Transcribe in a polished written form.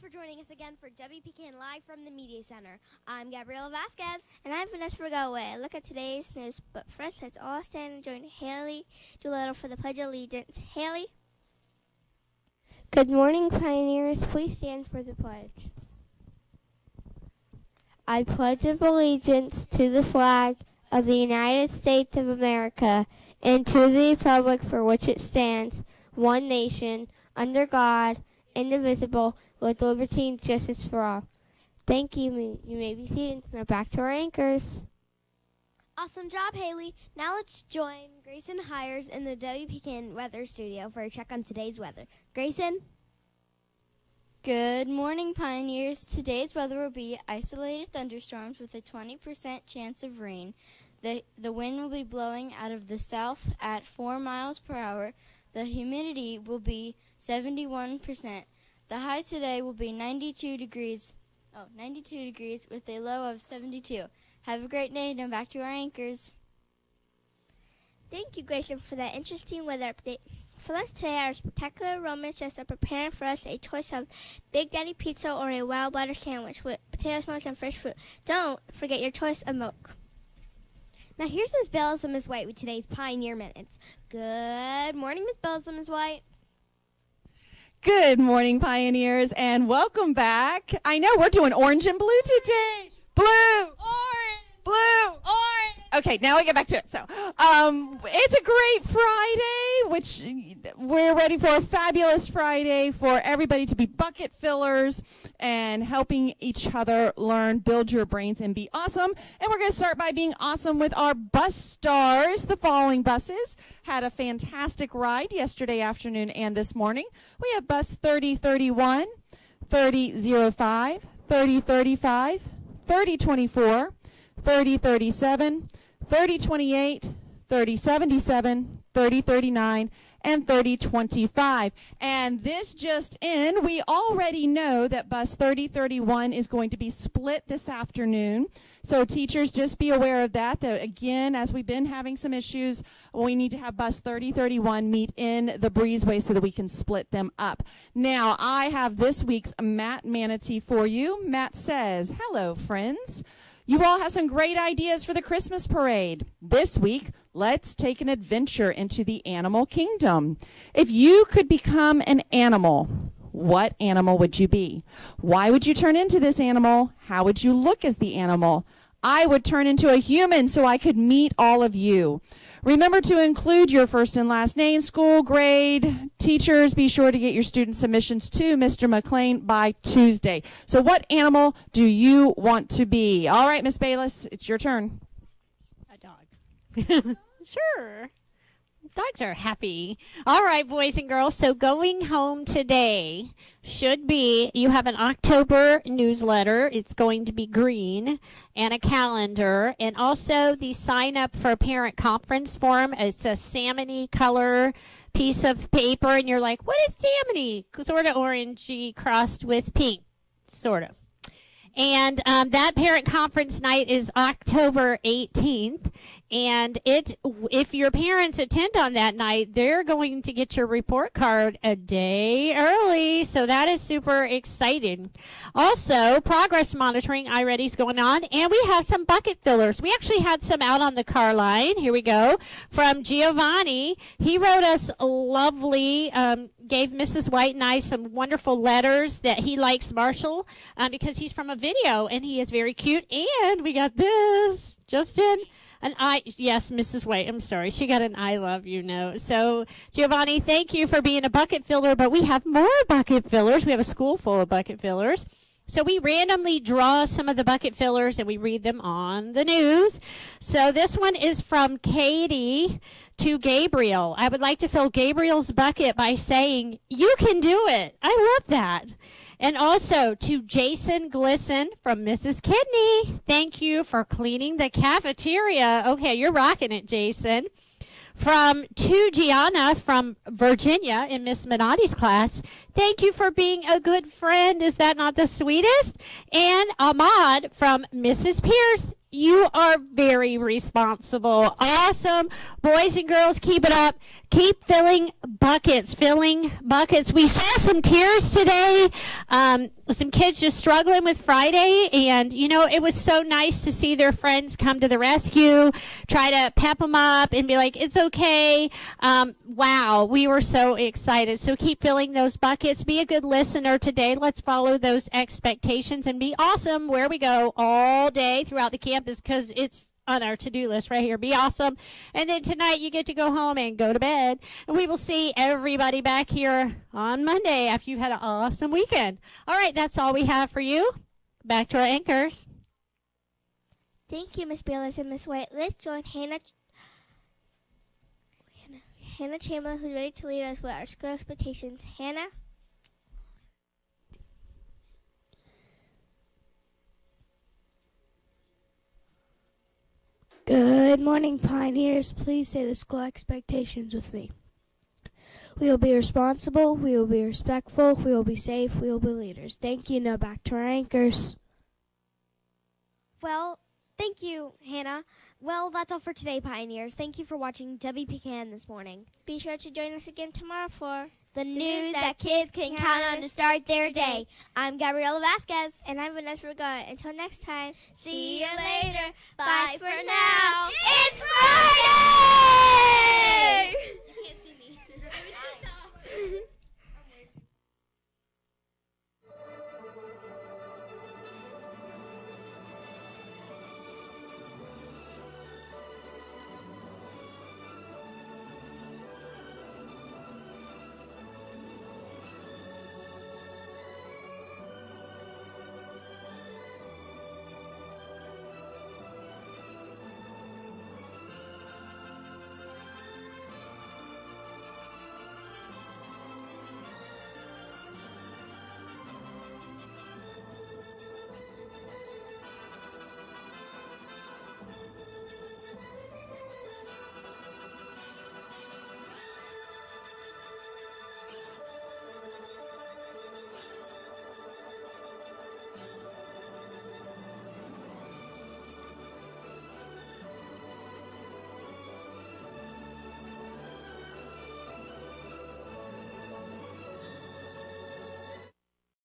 for joining us again for WPKN Live from the Media Center. I'm Gabriela Vasquez. And I'm Vanessa Vergoa. Look at today's news. But first, let's all stand and join Haley Doolittle for the Pledge of Allegiance. Haley? Good morning, pioneers. Please stand for the pledge. I pledge allegiance to the flag of the United States of America and to the republic for which it stands, one nation, under God, indivisible, with liberty and justice for all. Thank you. You may be seated. Now back to our anchors. Awesome job, Haley. Now let's join Grayson Hires in the WPKN Weather Studio for a check on today's weather. Grayson? Good morning, pioneers. Today's weather will be isolated thunderstorms with a 20% chance of rain. The wind will be blowing out of the south at 4 miles per hour. The humidity will be 71%. The high today will be 92 degrees with a low of 72. Have a great day. Now back to our anchors. Thank you, Grayson, for that interesting weather update. For lunch today, our spectacular Romans just are preparing for us a choice of Big Daddy pizza or a wild butter sandwich with potato smokes and fresh fruit. Don't forget your choice of milk. Now here's Miss Bellis and Miss White with today's Pioneer Minutes. Good morning, Miss Bellis and Miss White. Good morning, pioneers, and welcome back. I know we're doing orange and blue today. Blue! Orange! Blue! Orange! Okay, now we get back to it. So, it's a great Friday, which we're ready for a fabulous Friday for everybody to be bucket fillers and helping each other learn, build your brains, and be awesome. And we're going to start by being awesome with our bus stars. The following buses had a fantastic ride yesterday afternoon and this morning. We have bus 3031, 3005, 3035, 3024, 3037, 3028, 3077, 3039, and 3025. And this just in, we already know that bus 3031 is going to be split this afternoon. So teachers, just be aware of that again, as we've been having some issues, we need to have bus 3031 meet in the breezeway so that we can split them up. Now, I have this week's Matt Manatee for you. Matt says, hello, friends. You all have some great ideas for the Christmas parade. This week, let's take an adventure into the animal kingdom. If you could become an animal, what animal would you be? Why would you turn into this animal? How would you look as the animal? I would turn into a human so I could meet all of you. Remember to include your first and last name, school, grade. Teachers, be sure to get your student submissions to Mr. McLean by Tuesday. So what animal do you want to be? All right, Miss Bayless, it's your turn. A dog. Sure. Dogs are happy. All right, boys and girls. So going home today should be, you have an October newsletter. It's going to be green, and a calendar, and also the sign up for parent conference form. It's a salmony color piece of paper, and you're like, what is salmony? Sort of orangey crossed with pink, sort of. And that parent conference night is October 18th. And if your parents attend on that night, they're going to get your report card a day early. So that is super exciting. Also, progress monitoring iReady is going on. And we have some bucket fillers. We actually had some out on the car line. Here we go. From Giovanni. He wrote us a lovely, gave Mrs. White and I some wonderful letters that he likes Marshall because he's from a video and he is very cute. And we got this, Justin. Yes, Mrs. White, I'm sorry. She got an I love you note. So, Giovanni, thank you for being a bucket filler, but we have more bucket fillers. We have a school full of bucket fillers. So we randomly draw some of the bucket fillers and we read them on the news. So this one is from Katie to Gabriel. I would like to fill Gabriel's bucket by saying, you can do it. I love that. And also to Jason Glisson from Mrs. Kidney. Thank you for cleaning the cafeteria. Okay, you're rocking it, Jason. To Gianna from Virginia in Miss Minotti's class. Thank you for being a good friend. Is that not the sweetest? And Ahmad from Mrs. Pierce. You are very responsible. Awesome. Boys and girls, keep it up. Keep filling buckets. We saw some tears today. Some kids just struggling with Friday. And, you know, it was so nice to see their friends come to the rescue, try to pep them up and be like, it's okay. Wow, we were so excited. So keep filling those buckets. Be a good listener today. Let's follow those expectations and be awesome where we go all day throughout the campus, because it's on our to-do list right here. Be awesome. And then tonight you get to go home and go to bed. And we will see everybody back here on Monday after you've had an awesome weekend. All right, that's all we have for you. Back to our anchors. Thank you, Miss Bayless and Miss White. Let's join Hannah Chamberlain, who's ready to lead us with our school expectations. Hannah? Good morning, Pioneers. Please say the school expectations with me. We will be responsible, we will be respectful, we will be safe, we will be leaders. Thank you. Now back to our anchors. Well, thank you, Hannah. Well, that's all for today, Pioneers. Thank you for watching WPKN this morning. Be sure to join us again tomorrow for The news that kids can count on to start their day. I'm Gabriela Vasquez. And I'm Vanessa Vergara. Until next time, See you later. Bye for now. It's Friday!